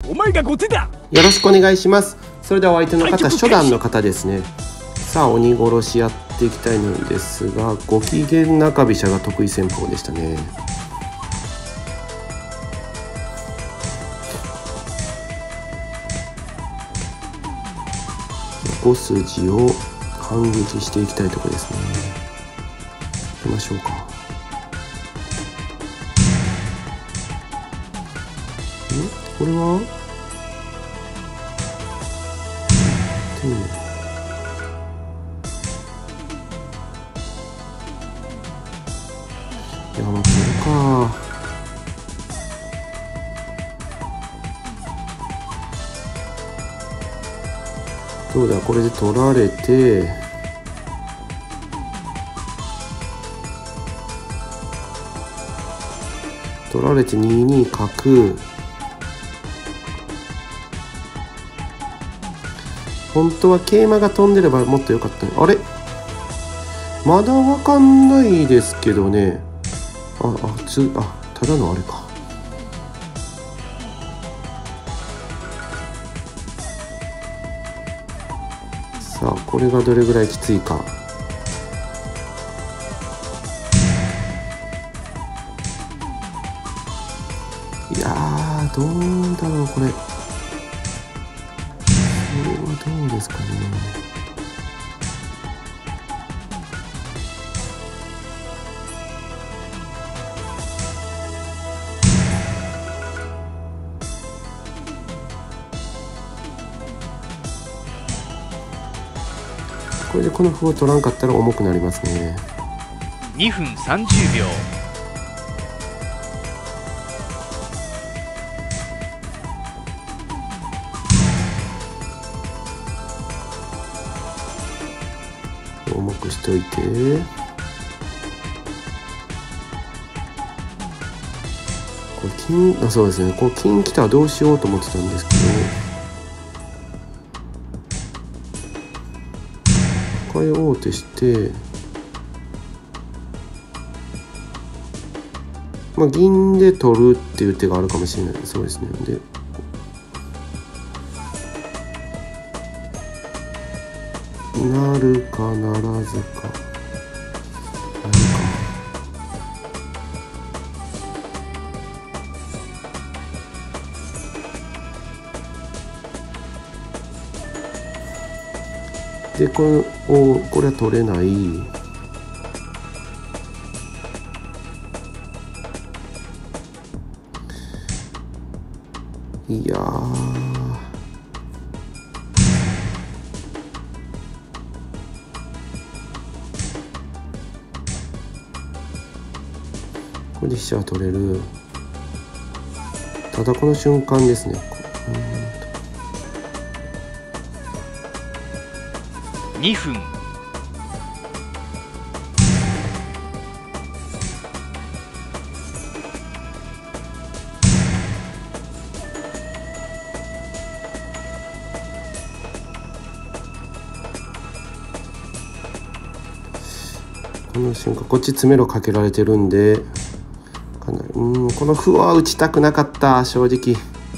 お前が後手だ。 よろしくお願いします。それではお相手の方、初段の方ですね。さあ鬼殺しやっていきたいのですが、ご機嫌中飛車が得意戦法でしたね。5筋を反撃していきたいところですね。行きましょうか。これはいや、まあこれか。どうだ、これで取られて、2二角。本当は桂馬が飛んでればもっと良かったね。あれ、まだわかんないですけどね。ただのあれか。さあこれがどれぐらいきついか。いやー、どうだろうこれ。これはどうですかね。これでこの歩を取らんかったら重くなりますね。 2分30秒。 重くしといて、これ金、そうですね、こう金来たらどうしようと思ってたんですけど、一回王手して、まあ銀で取るっていう手があるかもしれない。そうですね。でなるかならずか。でこれは取れない。いやー、これで飛車は取れる。ただこの瞬間ですね。 2分。 この瞬間こっち詰めろかけられてるんで、かなりこの歩は打ちたくなかった。正直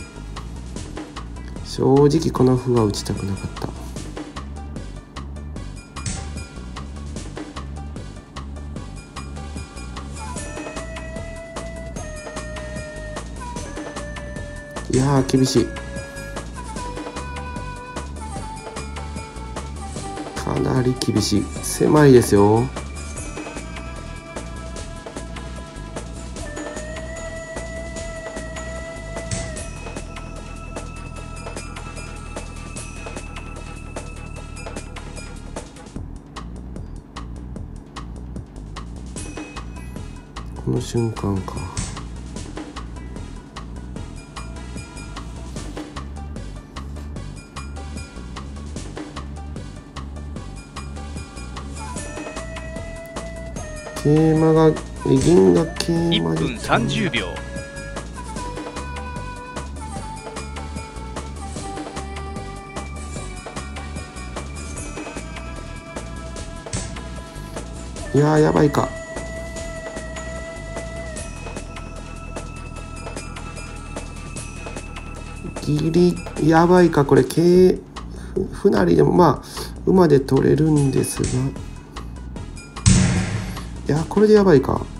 この歩は打ちたくなかった。いやー厳しい。かなり厳しい。狭いですよ。この瞬間か。桂馬が銀が桂馬で 1分30秒。 いやーやばいか。 ギリやばいかこれ。船なりでもまあ馬で取れるんですが、いやこれでやばいか。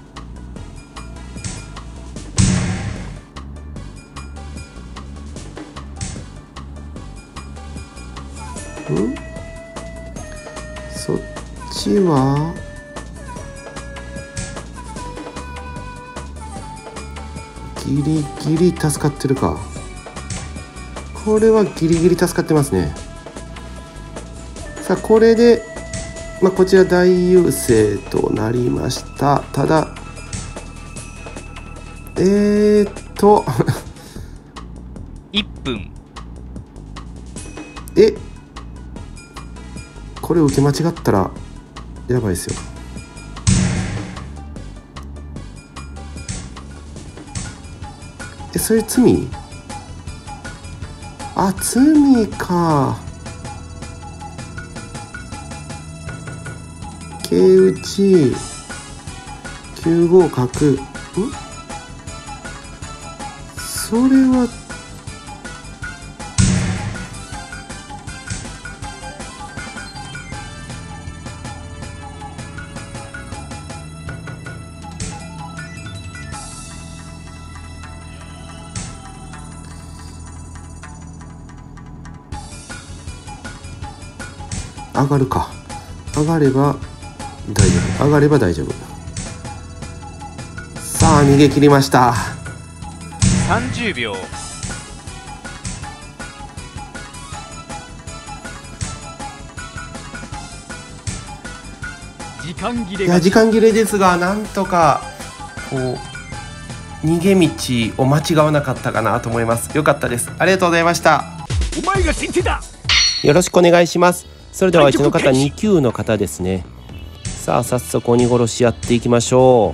そっちはギリギリ助かってるか。これはギリギリ助かってますね。さあこれで、こちら大優勢となりました。ただ1 分。 これ受け間違ったらやばいですよ。それ罪？罪か。桂打ち9五角。それは上がるか。上がれば大丈夫。上がれば大丈夫。さあ逃げ切りました。 30秒。時間切れ。 いや時間切れですが、なんとかこう逃げ道を間違わなかったかなと思います。よかったです。ありがとうございました。 お前が先手だ。 よろしくお願いします。それではうちの方2級の方ですね。さあ早速鬼殺しやっていきましょ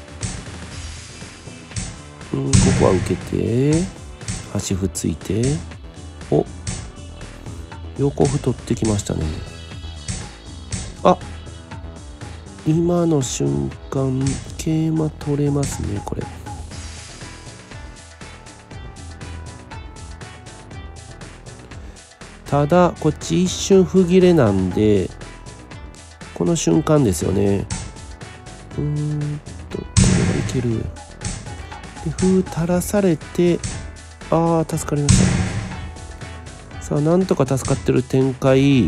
う。ここは受けて端歩ついて、横歩取ってきましたね。今の瞬間桂馬取れますね。これただこっち一瞬歩切れなんで、この瞬間ですよね。これはいける。で歩垂らされて、助かりました。さあなんとか助かってる展開。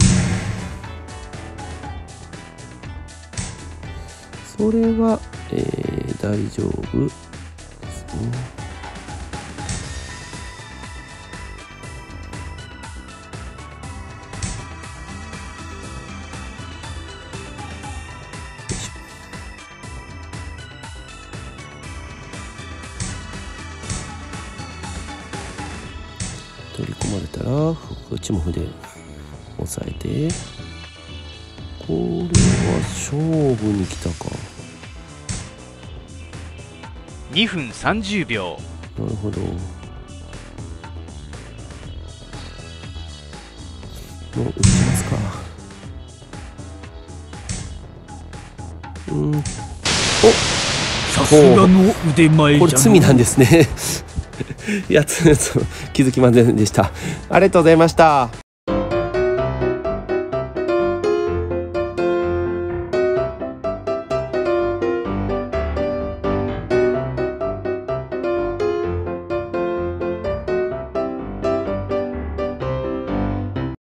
それは、大丈夫ですね。取り込まれたらこっちも歩で押さえて、これは勝負に来たか。 2分30秒。 なるほど。もう打ちますか。 さすがの腕前じゃん。 これ罪なんですね。いや気づきませんでした。ありがとうございました。